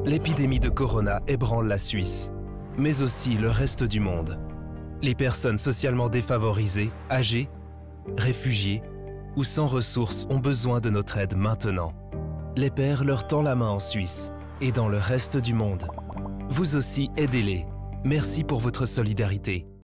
L'épidémie de Corona ébranle la Suisse, mais aussi le reste du monde. Les personnes socialement défavorisées, âgées, réfugiés ou sans ressources ont besoin de notre aide maintenant. Les pères leur tend la main en Suisse et dans le reste du monde. Vous aussi, aidez-les. Merci pour votre solidarité.